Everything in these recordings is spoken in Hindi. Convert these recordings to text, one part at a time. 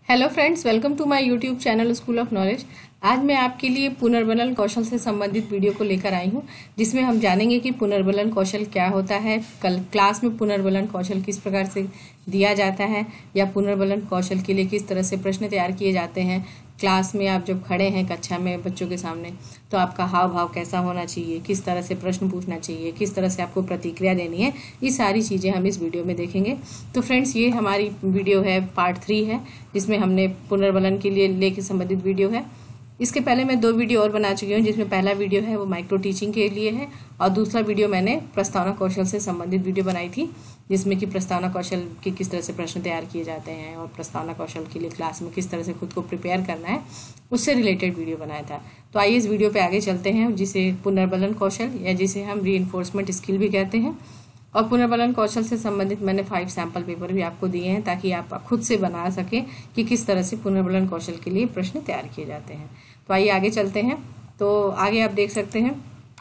Hello friends, welcome to my YouTube channel school of knowledge. आज मैं आपके लिए पुनर्बलन कौशल से संबंधित वीडियो को लेकर आई हूं, जिसमें हम जानेंगे कि पुनर्बलन कौशल क्या होता है, कल क्लास में पुनर्बलन कौशल किस प्रकार से दिया जाता है या पुनर्बलन कौशल के लिए किस तरह से प्रश्न तैयार किए जाते हैं। क्लास में आप जब खड़े हैं कक्षा में बच्चों के सामने, तो आपका हाव भाव कैसा होना चाहिए, किस तरह से प्रश्न पूछना चाहिए, किस तरह से आपको प्रतिक्रिया देनी है, ये सारी चीज़ें हम इस वीडियो में देखेंगे। तो फ्रेंड्स, ये हमारी वीडियो है, पार्ट 3 है, जिसमें हमने पुनर्बलन के लिए लेके संबंधित वीडियो है। इसके पहले मैं 2 वीडियो और बना चुकी हूँ, जिसमें पहला वीडियो है वो माइक्रो टीचिंग के लिए है और दूसरा वीडियो मैंने प्रस्तावना कौशल से संबंधित वीडियो बनाई थी, जिसमें कि प्रस्तावना कौशल के किस तरह से प्रश्न तैयार किए जाते हैं और प्रस्तावना कौशल के लिए क्लास में किस तरह से खुद को प्रिपेयर करना है, उससे रिलेटेड वीडियो बनाया था। तो आइए इस वीडियो पे आगे चलते हैं, जिसे पुनर्बलन कौशल या जिसे हम रीइंफोर्समेंट स्किल भी कहते हैं। और पुनर्बलन कौशल से संबंधित मैंने 5 सैंपल पेपर भी आपको दिए हैं, ताकि आप खुद से बना सकें कि किस तरह से पुनर्बलन कौशल के लिए प्रश्न तैयार किए जाते हैं। तो आइए आगे चलते हैं। तो आगे आप देख सकते हैं,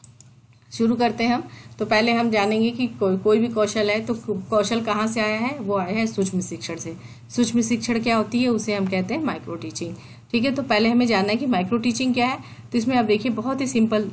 शुरू करते हैं हम। तो पहले हम जानेंगे कि कोई भी कौशल है तो कौशल कहाँ से आया है। वो आया है सूक्ष्म शिक्षण से। सूक्ष्म शिक्षण क्या होती है, उसे हम कहते हैं माइक्रो टीचिंग। ठीक है, तो पहले हमें जानना है कि माइक्रो टीचिंग क्या है। तो इसमें आप देखिए, बहुत ही सिंपल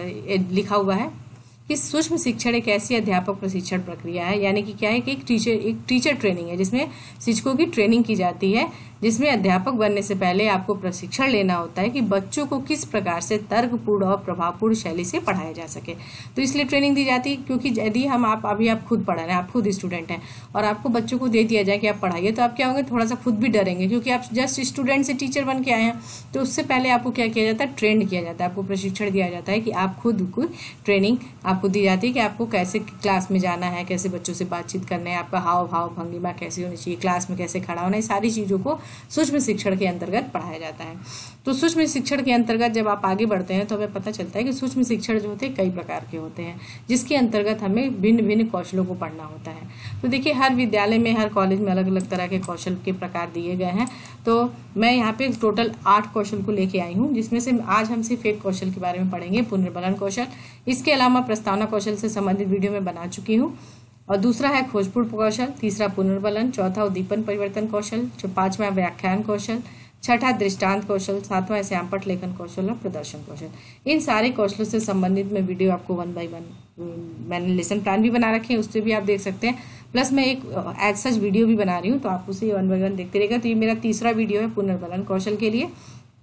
लिखा हुआ है कि सूक्ष्म शिक्षण एक ऐसी अध्यापक प्रशिक्षण प्रक्रिया है, यानी कि क्या है कि एक टीचर ट्रेनिंग है, जिसमें शिक्षकों की ट्रेनिंग की जाती है, जिसमें अध्यापक बनने से पहले आपको प्रशिक्षण लेना होता है कि बच्चों को किस प्रकार से तर्कपूर्ण और प्रभावपूर्ण शैली से पढ़ाया जा सके। तो इसलिए ट्रेनिंग दी जाती है, क्योंकि यदि आप खुद पढ़ा रहे हैं, आप खुद स्टूडेंट हैं और आपको बच्चों को दे दिया जाए कि आप पढ़ाइए, तो आप क्या होंगे, थोड़ा सा खुद भी डरेंगे, क्योंकि आप जस्ट स्टूडेंट से टीचर बन के आए हैं। तो उससे पहले आपको क्या किया जाता है, ट्रेंड किया जाता है, आपको प्रशिक्षण दिया जाता है कि आप खुद को ट्रेनिंग आपको दी जाती है कि आपको कैसे क्लास में जाना है, कैसे बच्चों से बातचीत करना है, आपका हाव भाव भंगिमा कैसी होनी चाहिए, क्लास में कैसे खड़ा होना है, सारी चीज़ों को सूक्ष्म शिक्षण के अंतर्गत पढ़ाया जाता है। तो सूक्ष्म शिक्षण के अंतर्गत जब आप आगे बढ़ते हैं तो हमें पता चलता है कि सूक्ष्म शिक्षण जो होते हैं कई प्रकार के होते हैं, जिसके अंतर्गत हमें भिन्न भिन्न कौशलों को पढ़ना होता है। तो देखिए, हर विद्यालय में, हर कॉलेज में अलग अलग तरह के कौशल के प्रकार दिए गए हैं। तो मैं यहाँ पे टोटल 8 कौशल को लेके आई हूँ, जिसमें से आज हम सिर्फ एक कौशल के बारे में पढ़ेंगे, पुनर्बलन कौशल। इसके अलावा प्रस्तावना कौशल से संबंधित वीडियो में बना चुकी हूँ। और दूसरा है खोजपूर्ण कौशल, तीसरा पुनर्बलन, चौथा उद्दीपन परिवर्तन कौशल, 5वां व्याख्यान कौशल, 6ठा दृष्टांत कौशल, 7वां श्यामपट्ट लेखन कौशल और प्रदर्शन कौशल। इन सारे कौशलों से संबंधित मैं वीडियो आपको 1 बाय 1 मैंने लेसन प्लान भी बना रखे हैं, उससे भी आप देख सकते हैं। प्लस मैं एक एज सच वीडियो भी बना रही हूँ, तो आप उसे 1 बाय 1 देखते रहेगा। तो ये मेरा तीसरा वीडियो है पुनर्बलन कौशल के लिए।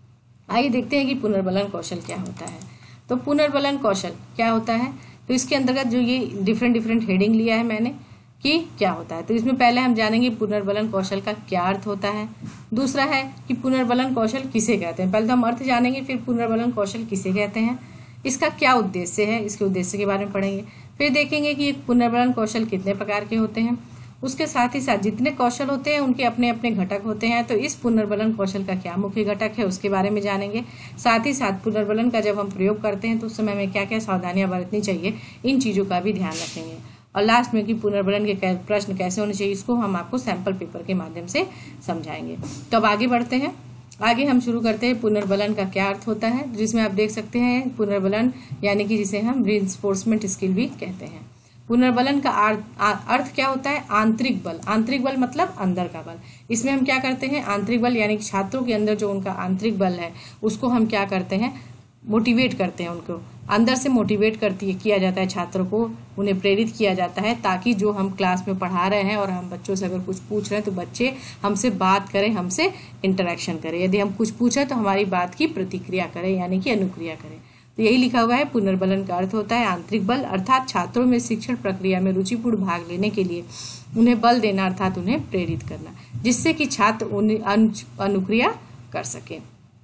आइए देखते हैं कि पुनर्बलन कौशल क्या होता है। तो पुनर्बलन कौशल क्या होता है, तो इसके अंतर्गत जो ये डिफरेंट हेडिंग लिया है मैंने कि क्या होता है। तो इसमें पहले हम जानेंगे पुनर्बलन कौशल का क्या अर्थ होता है। दूसरा है कि पुनर्बलन कौशल किसे कहते हैं। पहले तो हम अर्थ जानेंगे, फिर पुनर्बलन कौशल किसे कहते हैं, इसका क्या उद्देश्य है, इसके उद्देश्य के बारे में पढ़ेंगे। फिर देखेंगे कि पुनर्बलन कौशल कितने प्रकार के होते हैं। उसके साथ ही साथ जितने कौशल होते हैं उनके अपने अपने घटक होते हैं। तो इस पुनर्बलन कौशल का क्या मुख्य घटक है, उसके बारे में जानेंगे। साथ ही साथ पुनर्बलन का जब हम प्रयोग करते हैं तो उस समय में क्या क्या सावधानियां बरतनी चाहिए, इन चीज़ों का भी ध्यान रखेंगे। और लास्ट में कि पुनर्बलन के प्रश्न कैसे होने चाहिए, इसको हम आपको सैंपल पेपर के माध्यम से समझाएंगे। तो अब आगे बढ़ते हैं। आगे हम शुरू करते हैं पुनर्बलन का क्या अर्थ होता है, जिसमें आप देख सकते हैं पुनर्बलन यानी कि जिसे हम रीइंफोर्समेंट स्किल भी कहते हैं। पुनर्बलन का अर्थ क्या होता है, आंतरिक बल। आंतरिक बल मतलब अंदर का बल। इसमें हम क्या करते हैं, आंतरिक बल यानी कि छात्रों के अंदर जो उनका आंतरिक बल है, उसको हम क्या करते हैं, मोटिवेट करते हैं। उनको अंदर से मोटिवेट किया जाता है, छात्रों को उन्हें प्रेरित किया जाता है, ताकि जो हम क्लास में पढ़ा रहे हैं और हम बच्चों से अगर कुछ पूछ रहे हैं तो बच्चे हमसे बात करें, हमसे इंटरेक्शन करें। यदि हम कुछ पूछें तो हमारी बात की प्रतिक्रिया करें, यानी कि अनुक्रिया करें। तो यही लिखा हुआ है, पुनर्बलन का अर्थ होता है आंतरिक बल, अर्थात छात्रों में शिक्षण प्रक्रिया में रुचिपूर्ण भाग लेने के लिए उन्हें बल देना, अर्थात उन्हें प्रेरित करना, जिससे कि छात्र उन्हें अनुक्रिया कर सके।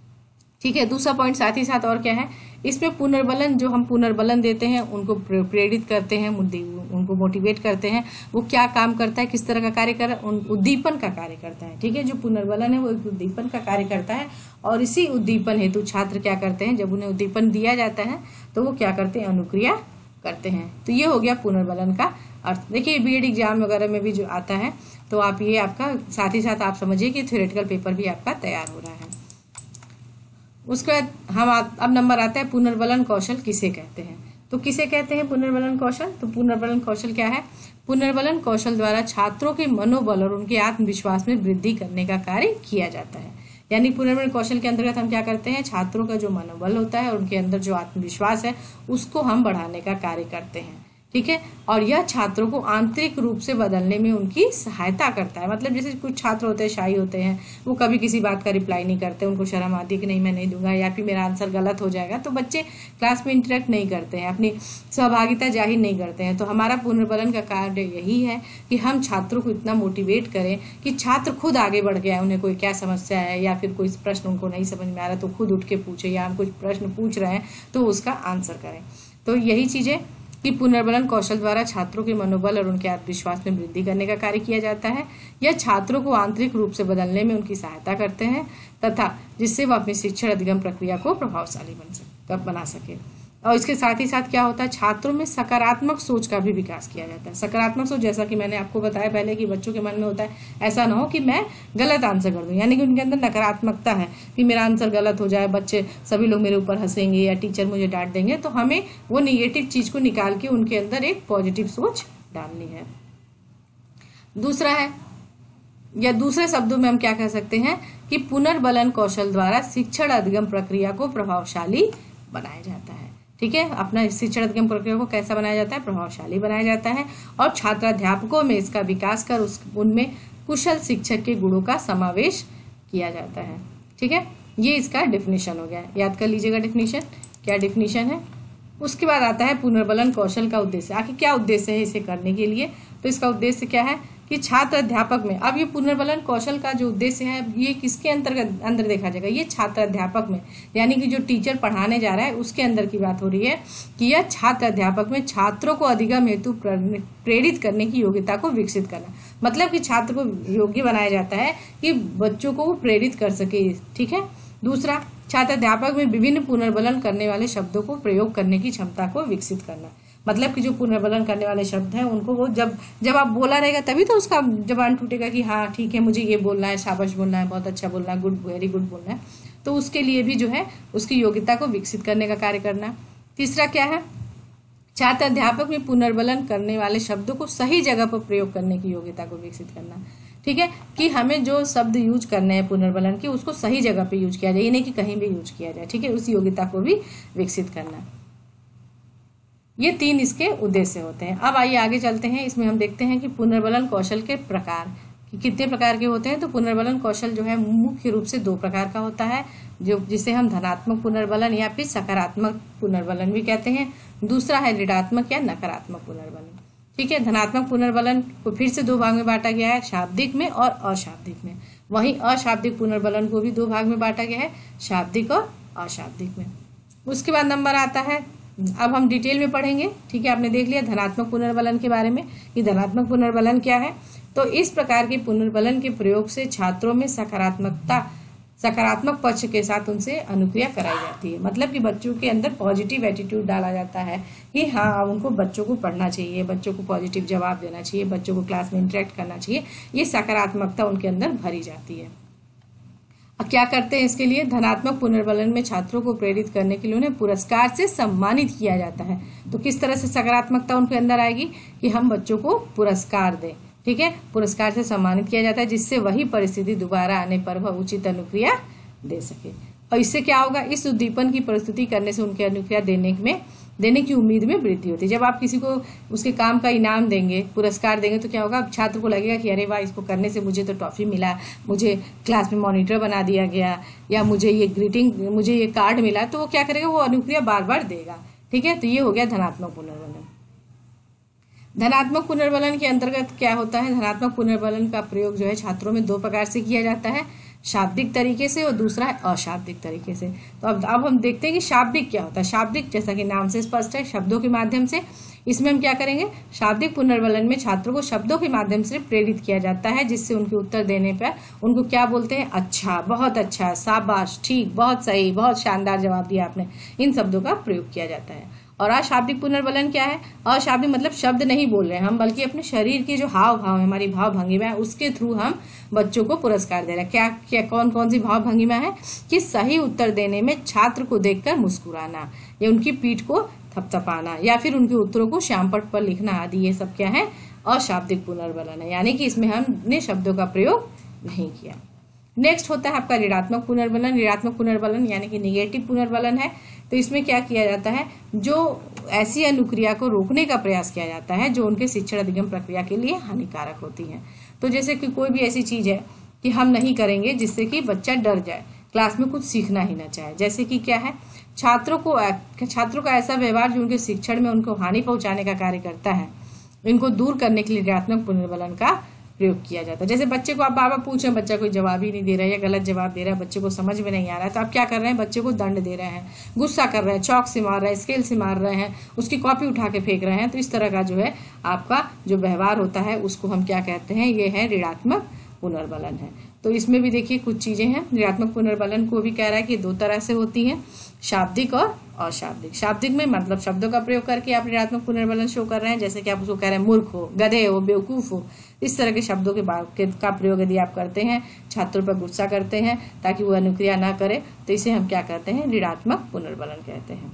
ठीक है, दूसरा पॉइंट साथ ही साथ और क्या है, इसमें पुनर्बलन, जो हम पुनर्बलन देते हैं, उनको प्रेरित करते हैं, उनको मोटिवेट करते हैं, वो क्या काम करता है, किस तरह का कार्य कर, उद्दीपन का कार्य करता है। ठीक है, जो पुनर्बलन है वो एक उद्दीपन का कार्य करता है, और इसी उद्दीपन हेतु छात्र क्या करते हैं, जब उन्हें उद्दीपन दिया जाता है तो वो क्या करते हैं, अनुक्रिया करते हैं। तो ये हो गया पुनर्बलन का अर्थ। देखिए, बीएड एग्जाम वगैरह में भी जो आता है, तो आप ये आपका साथ ही साथ आप समझिए कि थ्योरेटिकल पेपर भी आपका तैयार हो रहा है। उसके बाद अब नंबर आता है पुनर्बलन कौशल किसे कहते हैं। तो किसे कहते हैं पुनर्बलन कौशल? तो पुनर्बलन कौशल क्या है? पुनर्बलन कौशल द्वारा छात्रों के मनोबल और उनके आत्मविश्वास में वृद्धि करने का कार्य किया जाता है। यानी पुनर्बलन कौशल के अंतर्गत हम क्या करते हैं? छात्रों का जो मनोबल होता है, उनके अंदर जो आत्मविश्वास है, उसको हम बढ़ाने का कार्य करते हैं। ठीक है, और यह छात्रों को आंतरिक रूप से बदलने में उनकी सहायता करता है। मतलब जैसे कुछ छात्र होते हैं, शाई होते हैं, वो कभी किसी बात का रिप्लाई नहीं करते, उनको शर्म आती है कि नहीं मैं नहीं दूंगा या फिर मेरा आंसर गलत हो जाएगा, तो बच्चे क्लास में इंटरेक्ट नहीं करते हैं, अपनी सहभागिता जाहिर नहीं करते हैं। तो हमारा पुनर्बलन का कार्य यही है कि हम छात्रों को इतना मोटिवेट करें कि छात्र खुद आगे बढ़ के आए, उन्हें कोई क्या समस्या है या फिर कोई प्रश्न उनको नहीं समझ में आ रहा तो खुद उठ के पूछे, या हम कुछ प्रश्न पूछ रहे हैं तो उसका आंसर करें। तो यही चीजें कि पुनर्बलन कौशल द्वारा छात्रों के मनोबल और उनके आत्मविश्वास में वृद्धि करने का कार्य किया जाता है। यह छात्रों को आंतरिक रूप से बदलने में उनकी सहायता करते हैं तथा जिससे वह अपनी शिक्षण अधिगम प्रक्रिया को प्रभावशाली बना सके। और इसके साथ ही साथ क्या होता है? छात्रों में सकारात्मक सोच का भी विकास किया जाता है। सकारात्मक सोच, जैसा कि मैंने आपको बताया पहले कि बच्चों के मन में होता है ऐसा ना हो कि मैं गलत आंसर कर दूं, यानी कि उनके अंदर नकारात्मकता है कि मेरा आंसर गलत हो जाए, बच्चे सभी लोग मेरे ऊपर हंसेंगे या टीचर मुझे डांट देंगे। तो हमें वो निगेटिव चीज को निकाल के उनके अंदर एक पॉजिटिव सोच डालनी है। दूसरा है, या दूसरे शब्दों में हम क्या कह सकते हैं कि पुनर्बलन कौशल द्वारा शिक्षण अधिगम प्रक्रिया को प्रभावशाली बनाया जाता है। ठीक है, अपना शिक्षण अधिगम प्रक्रिया को कैसा बनाया जाता है? प्रभावशाली बनाया जाता है और छात्राध्यापकों में इसका विकास कर उनमें कुशल शिक्षक के गुणों का समावेश किया जाता है। ठीक है, ये इसका डेफिनेशन हो गया, याद कर लीजिएगा डेफिनेशन। क्या डेफिनेशन है? उसके बाद आता है पुनर्बलन कौशल का उद्देश्य। आखिर क्या उद्देश्य है इसे करने के लिए? तो इसका उद्देश्य क्या है कि छात्र अध्यापक में, अब ये पुनर्बलन कौशल का जो उद्देश्य है ये किसके अंदर देखा जाएगा? ये छात्र अध्यापक में, यानी कि जो टीचर पढ़ाने जा रहा है उसके अंदर की बात हो रही है कि यह छात्र अध्यापक में छात्रों को अधिगम हेतु प्रेरित करने की योग्यता को विकसित करना। मतलब कि छात्र को योग्य बनाया जाता है कि बच्चों को वो प्रेरित कर सके। ठीक है। दूसरा, छात्र अध्यापक में विभिन्न पुनर्बलन करने वाले शब्दों को प्रयोग करने की क्षमता को विकसित करना। मतलब कि जो पुनर्बलन करने वाले शब्द हैं उनको वो जब आप बोला रहेगा तभी तो उसका जबान टूटेगा कि हाँ ठीक है मुझे ये बोलना है, शाबाश बोलना है, बहुत अच्छा बोलना है, गुड, वेरी गुड बोलना है। तो उसके लिए भी जो है उसकी योग्यता को विकसित करने का कार्य करना। तीसरा क्या है? छात्र अध्यापक में पुनर्बलन करने वाले शब्दों को सही जगह पर प्रयोग करने की योग्यता को विकसित करना। ठीक है, कि हमें जो शब्द यूज करने हैं पुनर्बलन के उसको सही जगह पे यूज किया जाए, ये नहीं कि कहीं भी यूज किया जाए। ठीक है, उस योग्यता को भी विकसित करना। ये 3 इसके उद्देश्य होते हैं। अब आइए आगे चलते हैं, इसमें हम देखते हैं कि पुनर्बलन कौशल के प्रकार कि कितने प्रकार के होते हैं। तो पुनर्बलन कौशल जो है मुख्य रूप से 2 प्रकार का होता है, जो जिसे हम धनात्मक पुनर्बलन या फिर सकारात्मक पुनर्बलन भी कहते हैं। दूसरा है ऋणात्मक या नकारात्मक पुनर्बलन। ठीक है, धनात्मक पुनर्बलन को फिर से 2 भाग में बांटा गया है, शाब्दिक में और अशाब्दिक में। वहीं अशाब्दिक पुनर्बलन को भी 2 भाग में बांटा गया है, शाब्दिक और अशाब्दिक में। उसके बाद नंबर आता है, अब हम डिटेल में पढ़ेंगे। ठीक है, आपने देख लिया धनात्मक पुनर्बलन के बारे में कि धनात्मक पुनर्बलन क्या है। तो इस प्रकार के पुनर्बलन के प्रयोग से छात्रों में सकारात्मक पक्ष के साथ उनसे अनुक्रिया कराई जाती है। मतलब कि बच्चों के अंदर पॉजिटिव एटीट्यूड डाला जाता है कि हाँ उनको बच्चों को पढ़ना चाहिए, बच्चों को पॉजिटिव जवाब देना चाहिए, बच्चों को क्लास में इंटरेक्ट करना चाहिए। ये सकारात्मकता उनके अंदर भरी जाती है। अब क्या करते हैं इसके लिए? धनात्मक पुनर्बलन में छात्रों को प्रेरित करने के लिए उन्हें पुरस्कार से सम्मानित किया जाता है। तो किस तरह से सकारात्मकता उनके अंदर आएगी कि हम बच्चों को पुरस्कार दें। ठीक है, पुरस्कार से सम्मानित किया जाता है जिससे वही परिस्थिति दोबारा आने पर वह उचित अनुक्रिया दे सके। और इससे क्या होगा? इस उद्दीपन की प्रस्तुति करने से उनके अनुक्रिया देने की उम्मीद में वृद्धि होती है। जब आप किसी को उसके काम का इनाम देंगे, पुरस्कार देंगे, तो क्या होगा? छात्र को लगेगा कि अरे वाह, इसको करने से मुझे तो टॉफी मिला, मुझे क्लास में मॉनिटर बना दिया गया, या मुझे ये कार्ड मिला। तो वो क्या करेगा? वो अनुक्रिया बार बार देगा। ठीक है, तो ये हो गया धनात्मक पुनर्बलन। धनात्मक पुनर्बलन के अंतर्गत क्या होता है? धनात्मक पुनर्बलन का प्रयोग जो है छात्रों में 2 प्रकार से किया जाता है, शाब्दिक तरीके से और दूसरा है अशाब्दिक तरीके से। तो अब हम देखते हैं कि शाब्दिक क्या होता है। शाब्दिक जैसा कि नाम से स्पष्ट है, शब्दों के माध्यम से। इसमें हम क्या करेंगे? शाब्दिक पुनर्बलन में छात्रों को शब्दों के माध्यम से प्रेरित किया जाता है जिससे उनके उत्तर देने पर उनको क्या बोलते हैं? अच्छा, बहुत अच्छा, शाबाश, ठीक, बहुत सही, बहुत शानदार जवाब दिया आपने। इन शब्दों का प्रयोग किया जाता है। और अशाब्दिक पुनर्बलन क्या है? अशाब्दिक मतलब शब्द नहीं बोल रहे हैं हम, बल्कि अपने शरीर के जो हाव भाव है, हमारी भाव भंगिमा है, उसके थ्रू हम बच्चों को पुरस्कार दे रहे हैं। क्या कौन कौन सी भाव भंगिमा है? कि सही उत्तर देने में छात्र को देखकर मुस्कुराना या उनकी पीठ को थपथपाना या फिर उनके उत्तरों को श्यामपट्ट पर लिखना आदि, ये सब क्या है, अशाब्दिक पुनर्बलन है, यानी कि इसमें हमने शब्दों का प्रयोग नहीं किया। नेक्स्ट होता है आपका ऋणात्मक पुनर्बलन। ऋणात्मक पुनर्बलन यानी कि निगेटिव पुनर्बलन है। तो इसमें क्या किया जाता है, जो ऐसी अनुक्रिया को रोकने का प्रयास किया जाता है जो उनके शिक्षण अधिगम प्रक्रिया के लिए हानिकारक होती है। तो जैसे कि कोई भी ऐसी चीज है कि हम नहीं करेंगे जिससे कि बच्चा डर जाए, क्लास में कुछ सीखना ही ना चाहे। जैसे कि क्या है, छात्रों का ऐसा व्यवहार जो उनके शिक्षण में उनको हानि पहुंचाने का कार्य करता है, इनको दूर करने के लिए ऋणात्मक पुनर्बलन का प्रयोग किया जाता है। जैसे बच्चे को आप बार बार पूछें, बच्चा कोई जवाब ही नहीं दे रहा है या गलत जवाब दे रहा है, बच्चे को समझ में नहीं आ रहा है, तो आप क्या कर रहे हैं, बच्चे को दंड दे रहे हैं, गुस्सा कर रहे हैं, चौक से मार रहे हैं, स्केल से मार रहे हैं, उसकी कॉपी उठा के फेंक रहे हैं। तो इस तरह का जो है आपका जो व्यवहार होता है उसको हम क्या कहते हैं, ये है ऋणात्मक पुनर्बलन है। तो इसमें भी देखिए कुछ चीजें हैं। ऋणात्मक पुनर्बलन को भी कह रहा है कि दो तरह से होती हैं, शाब्दिक और अशाब्दिक। शाब्दिक में मतलब शब्दों का प्रयोग करके आप ऋणात्मक पुनर्बलन शो कर रहे हैं, जैसे कि आप उसको कह रहे हैं मूर्ख हो, गधे हो, बेवकूफ हो, इस तरह के शब्दों का प्रयोग यदि आप करते हैं, छात्रों पर गुस्सा करते हैं ताकि वो अनुक्रिया ना करे, तो इसे हम क्या कहते हैं, ऋणात्मक पुनर्बलन कहते हैं।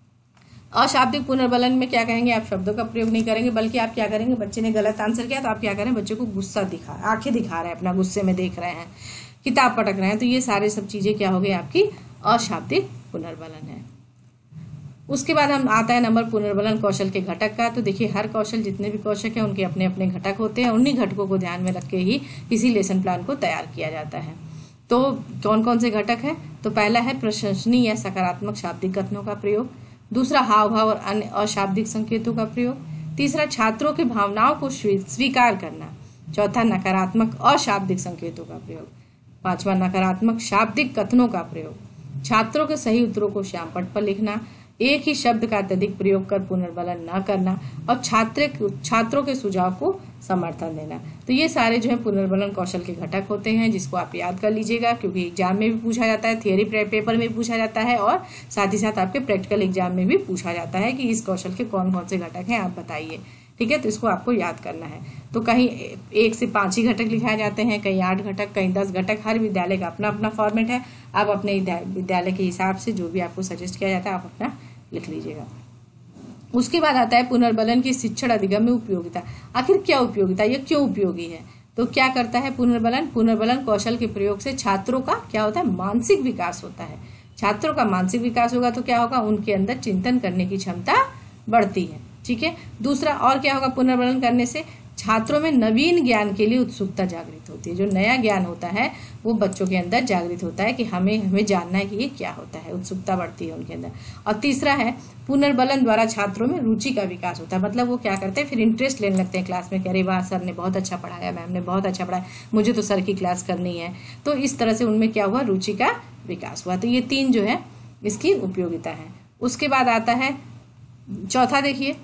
अशाब्दिक पुनर्बलन में क्या कहेंगे, आप शब्दों का प्रयोग नहीं करेंगे, बल्कि आप क्या करेंगे, बच्चे ने गलत आंसर किया तो आप क्या करें, बच्चे को गुस्सा आंखें दिखा रहे हैं, अपना गुस्से में देख रहे हैं, किताब पटक रहे हैं। तो ये सारे सब चीजें क्या हो गई, आपकी अशाब्दिक पुनर्बलन है। उसके बाद हम आता है नंबर पुनर्बलन कौशल के घटक का। तो देखिए हर कौशल, जितने भी कौशल हैं उनके अपने अपने घटक होते हैं, उन्हीं घटकों को ध्यान में रख के ही किसी लेसन प्लान को तैयार किया जाता है। तो कौन कौन से घटक है, तो पहला है प्रशंसनीय या सकारात्मक शाब्दिक कथनों का प्रयोग, दूसरा हाव भाव और अन्य अशाब्दिक संकेतों का प्रयोग, तीसरा छात्रों की भावनाओं को स्वीकार करना, चौथा नकारात्मक अशाब्दिक संकेतों का प्रयोग, पांचवा नकारात्मक शाब्दिक कथनों का प्रयोग, छात्रों के सही उत्तरों को श्यामपट्ट पर लिखना, एक ही शब्द का अत्यधिक प्रयोग कर पुनर्बलन न करना और छात्रों के सुझाव को समर्थन देना। तो ये सारे जो है पुनर्बलन कौशल के घटक होते हैं, जिसको आप याद कर लीजिएगा, क्योंकि एग्जाम में भी पूछा जाता है, थियरी पेपर में भी पूछा जाता है और साथ ही साथ आपके प्रैक्टिकल एग्जाम में भी पूछा जाता है कि इस कौशल के कौन कौन से घटक हैं, आप बताइए। ठीक है, तो इसको आपको याद करना है। तो कहीं 1 से 5 ही घटक लिखाए जाते हैं, कहीं 8 घटक, कहीं 10 घटक। हर विद्यालय का अपना अपना फॉर्मेट है, आप अपने विद्यालय के हिसाब से जो भी आपको सजेस्ट किया जाता है आप अपना लिख लीजिएगा। उसके बाद आता है पुनर्बलन की शिक्षण अधिगम में उपयोगिता। आखिर क्या उपयोगिता, ये क्यों उपयोगी है? तो क्या करता है पुनर्बलन कौशल के प्रयोग से छात्रों का क्या होता है, मानसिक विकास होता है। छात्रों का मानसिक विकास होगा तो क्या होगा, उनके अंदर चिंतन करने की क्षमता बढ़ती है। ठीक है, दूसरा और क्या होगा, पुनर्बलन करने से छात्रों में नवीन ज्ञान के लिए उत्सुकता जागृत होती है। जो नया ज्ञान होता है वो बच्चों के अंदर जागृत होता है कि हमें जानना है कि ये क्या होता है, उत्सुकता बढ़ती है उनके अंदर। और तीसरा है पुनर्बलन द्वारा छात्रों में रुचि का विकास होता है। मतलब वो क्या करते हैं, फिर इंटरेस्ट लेने लगते हैं क्लास में कि अरे वाह, सर ने बहुत अच्छा पढ़ाया, मैम ने बहुत अच्छा पढ़ाया, मुझे तो सर की क्लास करनी है। तो इस तरह से उनमें क्या हुआ, रुचि का विकास हुआ। तो ये 3 जो है इसकी उपयोगिता है। उसके बाद आता है चौथा, देखिए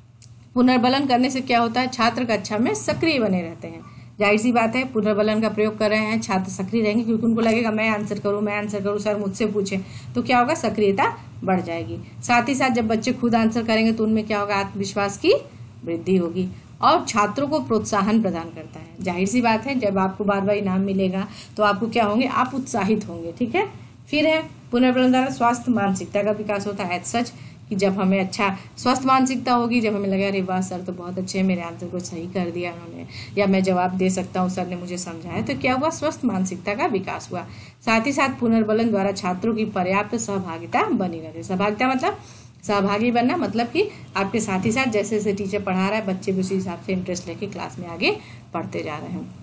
पुनर्बलन करने से क्या होता है, छात्र कक्षा में सक्रिय बने रहते हैं। जाहिर सी बात है, पुनर्बलन का प्रयोग कर रहे हैं, छात्र सक्रिय रहेंगे क्योंकि उनको लगेगा मैं आंसर करूं, सर मुझसे पूछे, तो क्या होगा, सक्रियता बढ़ जाएगी। साथ ही साथ जब बच्चे खुद आंसर करेंगे तो उनमें क्या होगा, आत्मविश्वास की वृद्धि होगी। और छात्रों को प्रोत्साहन प्रदान करता है। जाहिर सी बात है, जब आपको बार बार इनाम मिलेगा तो आपको क्या होंगे, आप उत्साहित होंगे। ठीक है, फिर है पुनर्बलन द्वारा स्वास्थ्य मानसिकता का विकास होता है। सच कि जब हमें अच्छा स्वस्थ मानसिकता होगी, जब हमें लगे अरे वाह, सर तो बहुत अच्छे हैं, मेरे आंसर को सही कर दिया उन्होंने, या मैं जवाब दे सकता हूँ, सर ने मुझे समझाया, तो क्या हुआ, स्वस्थ मानसिकता का विकास हुआ। साथ ही साथ पुनर्बलन द्वारा छात्रों की पर्याप्त सहभागिता बनी रहती है। सहभागिता मतलब सहभागी बनना, मतलब कि आपके साथ ही साथ जैसे जैसे टीचर पढ़ा रहा है बच्चे भी उसी हिसाब से इंटरेस्ट लेके क्लास में आगे पढ़ते जा रहे हैं।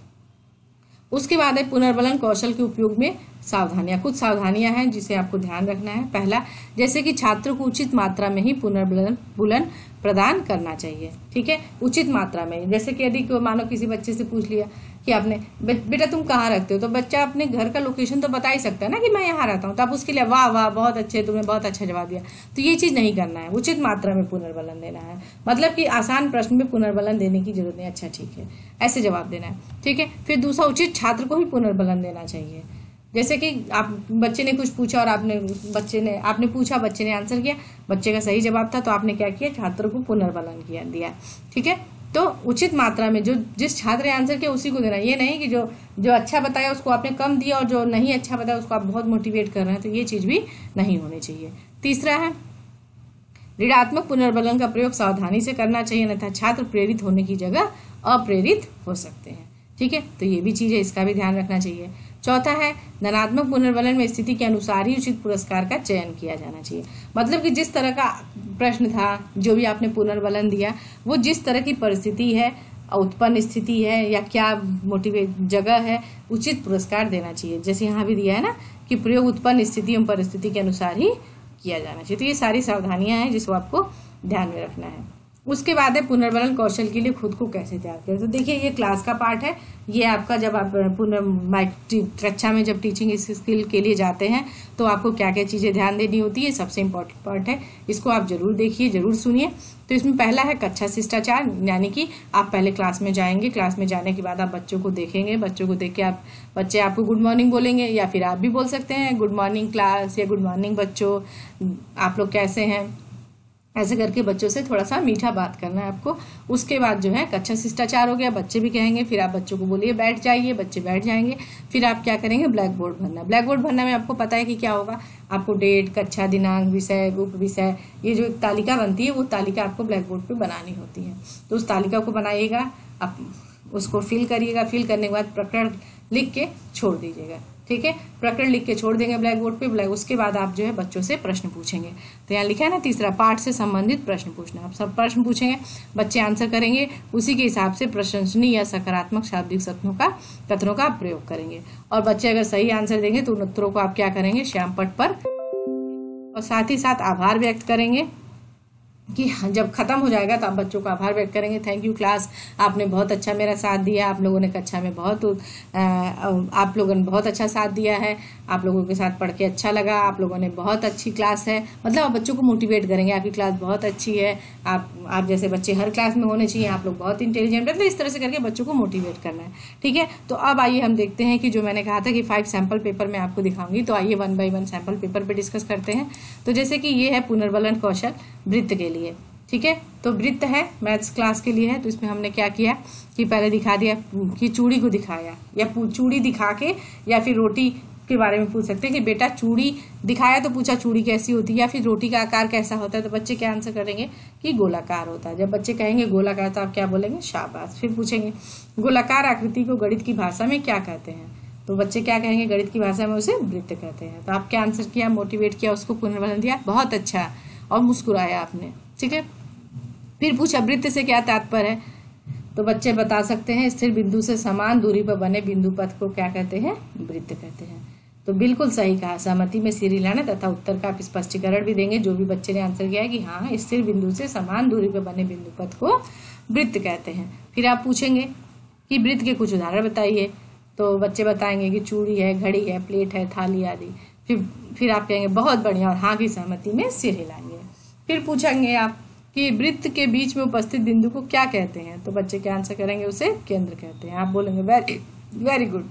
उसके बाद है पुनर्बलन कौशल के उपयोग में सावधानियां। कुछ सावधानियां हैं जिसे आपको ध्यान रखना है। पहला, जैसे कि छात्रों को उचित मात्रा में ही पुनर्बलन प्रदान करना चाहिए। ठीक है, उचित मात्रा में। जैसे कि यदि मानो किसी बच्चे से पूछ लिया कि आपने बेटा तुम कहाँ रहते हो, तो बच्चा अपने घर का लोकेशन तो बता ही सकता है ना कि मैं यहाँ रहता हूँ, तो आप उसके लिए वाह वाह बहुत अच्छे, तुमने बहुत अच्छा जवाब दिया। तो ये चीज नहीं करना है, उचित मात्रा में पुनर्बलन देना है। मतलब कि आसान प्रश्न में पुनर्बलन देने की जरूरत नहीं, अच्छा ठीक है ऐसे जवाब देना है। ठीक है, फिर दूसरा, उचित छात्र को ही पुनर्बलन देना चाहिए। जैसे कि आप बच्चे ने कुछ पूछा और आपने पूछा, बच्चे ने आंसर किया, बच्चे का सही जवाब था, तो आपने क्या किया, छात्र को पुनर्बलन दिया। ठीक है, तो उचित मात्रा में जिस छात्र ने आंसर किया उसी को देना। ये नहीं कि जो अच्छा बताया उसको आपने कम दिया और जो नहीं अच्छा बताया उसको आप बहुत मोटिवेट कर रहे हैं, तो ये चीज भी नहीं होनी चाहिए। तीसरा है ऋणात्मक पुनर्बलन का प्रयोग सावधानी से करना चाहिए, अन्यथा छात्र प्रेरित होने की जगह अप्रेरित हो सकते हैं। ठीक है, तो ये भी चीज है, इसका भी ध्यान रखना चाहिए। चौथा है, धनात्मक पुनर्बलन में स्थिति के अनुसार ही उचित पुरस्कार का चयन किया जाना चाहिए। मतलब कि जिस तरह का प्रश्न था, जो भी आपने पुनर्बलन दिया, वो जिस तरह की परिस्थिति है, उत्पन्न स्थिति है या क्या मोटिवेट जगह है, उचित पुरस्कार देना चाहिए। जैसे यहाँ भी दिया है ना कि प्रयोग उत्पन्न स्थिति एवं परिस्थिति के अनुसार ही किया जाना चाहिए। तो ये सारी सावधानियां हैं जिसको आपको ध्यान में रखना है। उसके बाद है पुनर्बलन कौशल के लिए खुद को कैसे तैयार करें। तो देखिए, ये क्लास का पार्ट है। ये आपका जब आप कक्षा में जब टीचिंग स्किल के लिए जाते हैं तो आपको क्या क्या चीजें ध्यान देनी होती है, सबसे इम्पोर्टेंट पार्ट है। इसको आप जरूर देखिए, जरूर सुनिए। तो इसमें पहला है कक्षा शिष्टाचार, यानी कि आप पहले क्लास में जाएंगे, क्लास में जाने के बाद आप बच्चों को देखेंगे, बच्चों को देख के बच्चे आपको गुड मॉर्निंग बोलेंगे, या फिर आप भी बोल सकते हैं गुड मॉर्निंग क्लास या गुड मॉर्निंग बच्चों, आप लोग कैसे हैं, ऐसे करके बच्चों से थोड़ा सा मीठा बात करना है आपको। उसके बाद जो है कक्षा शिष्टाचार हो गया, बच्चे भी कहेंगे, फिर आप बच्चों को बोलिए बैठ जाइए, बच्चे बैठ जाएंगे। फिर आप क्या करेंगे, ब्लैक बोर्ड भरना। ब्लैक बोर्ड भरना में आपको पता है कि क्या होगा, आपको डेट, कक्षा दिनांक, विषय, उप विषय, ये जो एक तालिका बनती है, वो तालिका आपको ब्लैक बोर्ड पे बनानी होती है। तो उस तालिका को बनाइएगा, आप उसको फिल करिएगा। फिल करने के बाद प्रकरण लिख के छोड़ दीजिएगा। ठीक है, प्रकरण लिख के छोड़ देंगे ब्लैक बोर्ड पे। उसके बाद आप जो है बच्चों से प्रश्न पूछेंगे। तो यहाँ लिखा है ना, तीसरा पाठ से संबंधित प्रश्न पूछना। आप सब प्रश्न पूछेंगे, बच्चे आंसर करेंगे, उसी के हिसाब से प्रशंसनीय या सकारात्मक शाब्दिक कथनों का प्रयोग करेंगे। और बच्चे अगर सही आंसर देंगे तो उन उत्तरों को आप क्या करेंगे, श्यामपट्ट पर, और साथ ही साथ आभार व्यक्त करेंगे कि जब खत्म हो जाएगा तो आप बच्चों का आभार व्यक्त करेंगे। थैंक यू क्लास, आपने बहुत अच्छा मेरा साथ दिया, आप लोगों ने कक्षा में आप लोगों ने बहुत अच्छा साथ दिया है, आप लोगों के साथ पढ़ के अच्छा लगा, आप लोगों ने बहुत अच्छी क्लास है। मतलब आप बच्चों को मोटिवेट करेंगे, आपकी क्लास बहुत अच्छी है, आप जैसे बच्चे हर क्लास में होने चाहिए, आप लोग बहुत इंटेलिजेंट है। मतलब इस तरह से करके बच्चों को मोटिवेट करना है। ठीक है, तो अब आइए हम देखते हैं कि जो मैंने कहा था कि 5 सैंपल पेपर मैं आपको दिखाऊंगी, तो आइए 1 बाय 1 सैंपल पेपर पे डिस्कस करते हैं। तो जैसे कि ये है पुनर्बलन कौशल वृत्त के लिए। ठीक है, तो वृत्त है मैथ्स क्लास के लिए है। तो इसमें हमने क्या किया कि पहले दिखा दिया कि चूड़ी को दिखाया, या चूड़ी दिखा के, या फिर रोटी के बारे में पूछ सकते हैं कि बेटा चूड़ी दिखाया तो पूछा चूड़ी कैसी होती है, या फिर रोटी का आकार कैसा होता है। तो बच्चे क्या आंसर करेंगे कि गोलाकार होता है। जब बच्चे कहेंगे गोलाकार तो आप क्या बोलेंगे, शाबाश। फिर पूछेंगे गोलाकार आकृति को गणित की भाषा में क्या कहते हैं। तो बच्चे क्या कहेंगे, गणित की भाषा में उसे वृत्त कहते हैं। तो आप क्या आंसर किया, मोटिवेट किया, उसको पुनर्बलन दिया, बहुत अच्छा, और मुस्कुराया आपने। ठीक है, फिर पूछा वृत्त से क्या तात्पर्य है। तो बच्चे बता सकते हैं स्थिर बिंदु से समान दूरी पर बने बिंदु पथ को क्या कहते हैं, वृत्त कहते हैं। तो बिल्कुल सही कहा, सहमति में सिर हिलाना तथा उत्तर का आप स्पष्टीकरण भी देंगे। जो भी बच्चे ने आंसर किया है कि हाँ, स्थिर बिंदु से समान दूरी पर बने बिंदु पथ को वृत्त कहते हैं। फिर आप पूछेंगे कि वृत्त के कुछ उदाहरण बताइए। तो बच्चे बताएंगे कि चूड़ी है, घड़ी है, प्लेट है, थाली आदि। फिर आप कहेंगे बहुत बढ़िया, और हाँ की सहमति में सिर हिलाएंगे। फिर पूछेंगे आप कि वृत्त के बीच में उपस्थित बिंदु को क्या कहते हैं। तो बच्चे क्या आंसर करेंगे, उसे केंद्र कहते हैं। आप बोलेंगे वेरी गुड।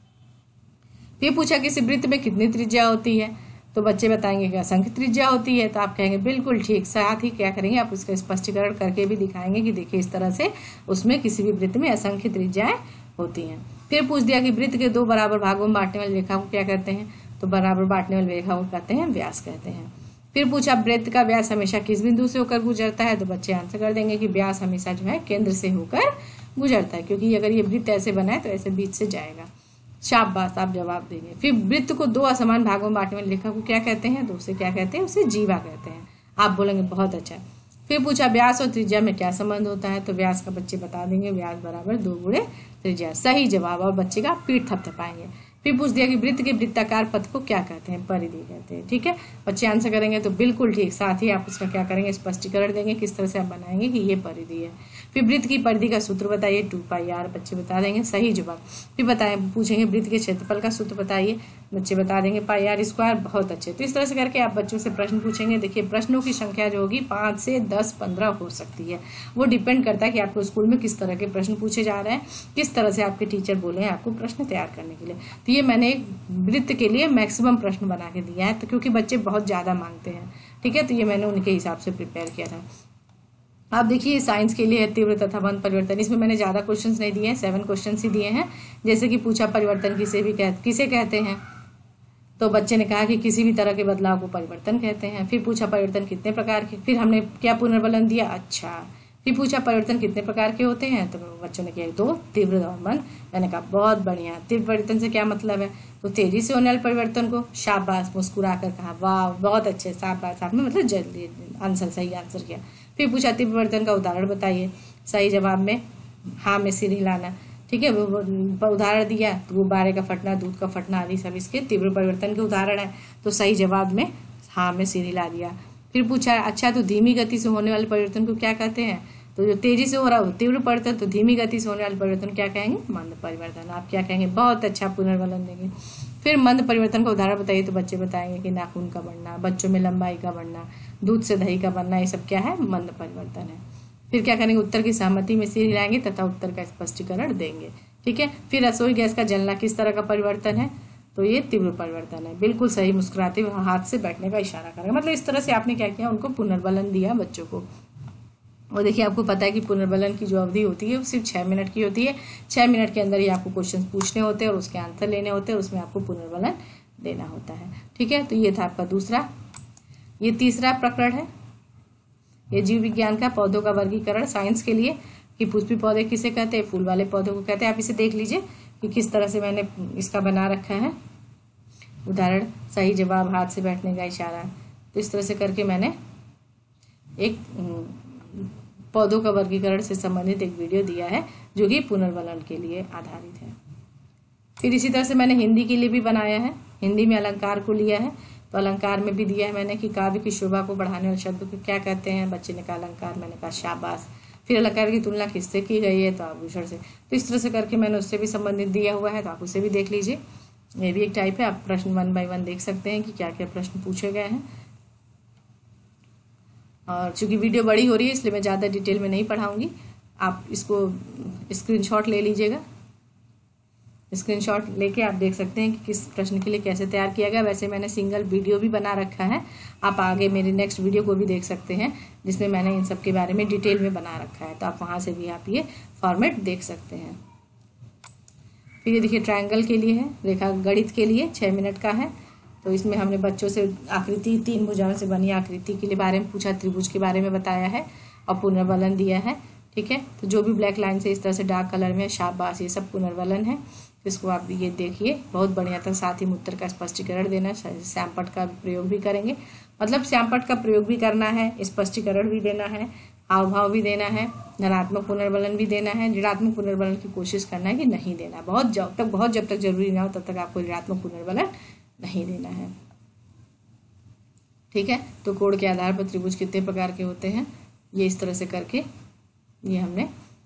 फिर पूछा किसी वृत्त में कितनी त्रिज्या होती है। तो बच्चे बताएंगे कि असंख्य त्रिज्या होती है। तो आप कहेंगे बिल्कुल ठीक। साथ ही क्या करेंगे, आप उसका स्पष्टीकरण करके भी दिखाएंगे कि देखिए इस तरह से उसमें किसी भी वृत्त में असंख्य त्रिज्याएं होती हैं। फिर पूछ दिया कि वृत्त के 2 बराबर भागों में बांटने वाली रेखा को क्या कहते हैं। तो बराबर बांटने वाली रेखा को कहते हैं व्यास कहते हैं। फिर पूछा वृत्त का व्यास हमेशा किस बिंदु से होकर गुजरता है। तो बच्चे आंसर कर देंगे कि व्यास हमेशा जो है केंद्र से होकर गुजरता है, क्योंकि अगर ये वृत्त ऐसे बना है तो ऐसे बीच से जाएगा। शाबाश, आप जवाब देंगे। फिर वृत्त को 2 असमान भागों में बांटने वाली रेखा को क्या कहते हैं। तो उसे क्या कहते हैं, उसे जीवा कहते हैं। आप बोलेंगे बहुत अच्छा। फिर पूछा व्यास और त्रिज्या में क्या संबंध होता है। तो व्यास का बच्चे बता देंगे व्यास बराबर 2 गुणे त्रिज्या। सही जवाब, और बच्चे का पीठ थपथपाएंगे। फिर पूछ दिया कि वृत्त के वृत्ताकार पथ को क्या कहते हैं, परिधि कहते हैं। ठीक है, बच्चे आंसर करेंगे तो बिल्कुल ठीक। साथ ही आप उसका क्या करेंगे, स्पष्टीकरण देंगे किस तरह से आप बनाएंगे कि ये परिधि है। फिर वृत्त की परिधि का सूत्र बताइए, 2πr। बच्चे बता देंगे सही जवाब। फिर पूछेंगे वृत्त के क्षेत्रफल का सूत्र बताइए। बच्चे बता देंगे πr²। बहुत अच्छे। तो इस तरह से करके आप बच्चों से प्रश्न पूछेंगे। देखिए प्रश्नों की संख्या जो होगी 5 से 10, 15 हो सकती है। वो डिपेंड करता है कि आपको स्कूल में किस तरह के प्रश्न पूछे जा रहे हैं, किस तरह से आपके टीचर बोले हैं आपको प्रश्न तैयार करने के लिए। तो ये मैंने वृत्त के लिए मैक्सिमम प्रश्न बना के दिया है, तो क्योंकि बच्चे बहुत ज्यादा मांगते हैं। ठीक है, तो ये मैंने उनके हिसाब से प्रिपेयर किया था। आप देखिए साइंस के लिए तीव्र तथा मंद परिवर्तन, इसमें मैंने ज्यादा क्वेश्चंस नहीं दिए हैं, 7 क्वेश्चंस ही दिए हैं। जैसे कि पूछा परिवर्तन किसे कहते हैं। तो बच्चे ने कहा कि किसी भी तरह के बदलाव को परिवर्तन कहते हैं। फिर पूछा परिवर्तन कितने प्रकार के, फिर हमने क्या पुनर्बलन दिया, अच्छा। फिर पूछा परिवर्तन कितने प्रकार के होते हैं, तो बच्चों ने किया 2, तीव्र और मंद। मैंने कहा बहुत बढ़िया। तीव्र परिवर्तन से क्या मतलब है, तो तेजी से होने वाले परिवर्तन को। शाबाश, मुस्कुरा कर कहा वाह बहुत अच्छे, शाबाश, आपने मतलब जल्दी आंसर सही आंसर किया। फिर पूछा तीव्र परिवर्तन का उदाहरण बताइए। सही जवाब में हाँ में सिर हिलाना, ठीक है, उदाहरण दिया तो गुब्बारे का फटना, दूध का फटना आदि सब इसके तीव्र परिवर्तन के उदाहरण है। तो सही जवाब में हाँ में सिर हिला दिया। फिर पूछा अच्छा तो धीमी गति से होने वाले परिवर्तन को क्या कहते हैं, तो जो तेजी से हो रहा हो तीव्र परिवर्तन, तो धीमी गति से होने वाले परिवर्तन क्या कहेंगे, मंद परिवर्तन। आप क्या कहेंगे, बहुत अच्छा पुनर्बलन देंगे। फिर मंद परिवर्तन का उदाहरण बताइए, तो बच्चे बताएंगे कि नाखून का बढ़ना, बच्चों में लंबाई का बढ़ना, दूध से दही का बनना, ये सब क्या है, मंद परिवर्तन है। फिर क्या करेंगे, उत्तर की सहमति में सिर हिलाएंगे तथा उत्तर का स्पष्टीकरण देंगे, ठीक है। फिर रसोई गैस का जलना किस तरह का परिवर्तन है, तो ये तीव्र परिवर्तन है। बिल्कुल सही, मुस्कुराते हुए हाथ से बैठने का इशारा करेंगे। मतलब इस तरह से आपने क्या किया, उनको पुनर्बलन दिया बच्चों को। और देखिए आपको पता है कि पुनर्बलन की जो अवधि होती है वो सिर्फ 6 मिनट की होती है। 6 मिनट के अंदर ही आपको क्वेश्चन पूछने होते हैं और उसके आंसर लेने होते हैं, और उसमें आपको पुनर्बलन देना होता है, ठीक है। तो ये था आपका दूसरा। ये तीसरा प्रकरण है, ये जीव विज्ञान का पौधों का वर्गीकरण साइंस के लिए, कि पुष्पी पौधे किसे कहते हैं, फूल वाले पौधों को कहते हैं। आप इसे देख लीजिए कि किस तरह से मैंने इसका बना रखा है उदाहरण। सही जवाब हाथ से बैठने का इशारा, तो इस तरह से करके मैंने एक पौधों का वर्गीकरण से संबंधित एक वीडियो दिया है जो कि पुनर्बलन के लिए आधारित है। फिर इसी तरह से मैंने हिंदी के लिए भी बनाया है। हिंदी में अलंकार को लिया है, तो अलंकार में भी दिया है मैंने कि काव्य की शोभा को बढ़ाने वाले शब्द को क्या कहते हैं। बच्चे ने कहा अलंकार, मैंने कहा शाबाश। फिर अलंकार की तुलना किससे की गई है, तो आभूषण से। तो इस तरह से करके मैंने उससे भी संबंधित दिया हुआ है, तो आप उसे भी देख लीजिए। ये भी एक टाइप है, आप प्रश्न 1 बाय 1 देख सकते हैं कि क्या क्या प्रश्न पूछे गए हैं। और चूंकि वीडियो बड़ी हो रही है इसलिए मैं ज़्यादा डिटेल में नहीं पढ़ाऊंगी, आप इसको स्क्रीनशॉट ले लीजिएगा। स्क्रीनशॉट लेके आप देख सकते हैं कि किस प्रश्न के लिए कैसे तैयार किया गया। वैसे मैंने सिंगल वीडियो भी बना रखा है, आप आगे मेरे नेक्स्ट वीडियो को भी देख सकते हैं जिसमें मैंने इन सब के बारे में डिटेल में बना रखा है, तो आप वहाँ से भी आप ये फॉर्मेट देख सकते हैं। फिर ये देखिए ट्रायंगल के लिए है, रेखा गणित के लिए 6 मिनट का है। तो इसमें हमने बच्चों से आकृति, 3 भुजाओं से बनी आकृति के लिए बारे में पूछा, त्रिभुज के बारे में बताया है और पुनर्बलन दिया है, ठीक है। तो जो भी ब्लैक लाइन से इस तरह से डार्क कलर में शाबाश, ये सब पुनर्बलन है। इसको आप ये देखिए बहुत बढ़िया था। साथ ही उत्तर का स्पष्टीकरण देना, श्यामपट्ट का प्रयोग भी करेंगे, मतलब श्यामपट्ट का प्रयोग भी करना है, स्पष्टीकरण भी देना है, हाव भाव भी देना है, धनात्मक पुनर्बलन भी देना है, ऋणात्मक पुनर्बलन की कोशिश करना है कि नहीं देना। बहुत जब तक जरूरी ना हो तब तक आपको ऋणात्मक पुनर्बलन नहीं देना है, ठीक है। तो कोण के आधार पर त्रिभुज कितने प्रकार के होते हैं, ये इस तरह से करके ये हमने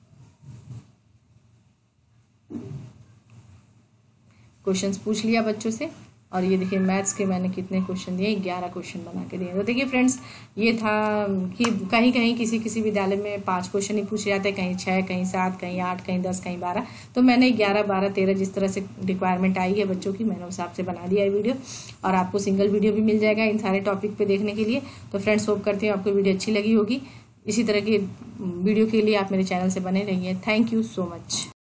क्वेश्चंस पूछ लिया बच्चों से। और ये देखिए मैथ्स के मैंने कितने क्वेश्चन दिए, 11 क्वेश्चन बना के दिए। तो देखिए फ्रेंड्स, ये था कि कहीं कहीं किसी विद्यालय में 5 क्वेश्चन ही पूछे जाते हैं, कहीं 6, कहीं 7, कहीं 8, कहीं 10, कहीं 12। तो मैंने 11, 12, 13 जिस तरह से रिक्वायरमेंट आई है बच्चों की, मैंने उस हिसाब से बना दिया है वीडियो। और आपको सिंगल वीडियो भी मिल जाएगा इन सारे टॉपिक पे देखने के लिए। तो फ्रेंड्स, होप करती हूँ आपको वीडियो अच्छी लगी होगी। इसी तरह की वीडियो के लिए आप मेरे चैनल से बने रहिए। Thank you so much.